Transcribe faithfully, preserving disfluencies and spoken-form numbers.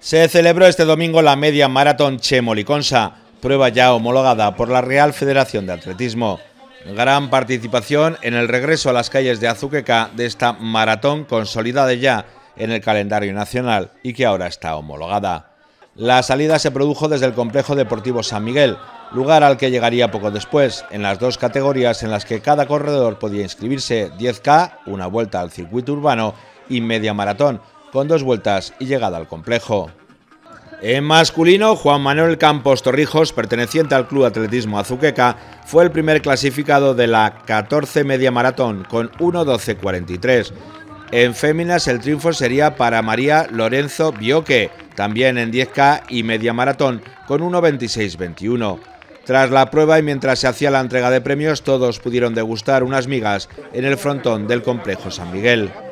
Se celebró este domingo la media maratón Chemoliconsa, prueba ya homologada por la Real Federación de Atletismo. Gran participación en el regreso a las calles de Azuqueca de esta maratón consolidada ya en el calendario nacional y que ahora está homologada. La salida se produjo desde el Complejo Deportivo San Miguel, lugar al que llegaría poco después, en las dos categorías en las que cada corredor podía inscribirse: diez K, una vuelta al circuito urbano, y media maratón, con dos vueltas y llegada al complejo. En masculino, Juan Manuel Campos Torrijos, perteneciente al Club Atletismo Azuqueca, fue el primer clasificado de la catorce media maratón con uno doce cuarenta y tres. En féminas el triunfo sería para María Lorenzo Bioque, también en diez K y media maratón con uno veintiséis veintiuno. Tras la prueba y mientras se hacía la entrega de premios, todos pudieron degustar unas migas en el frontón del Complejo San Miguel.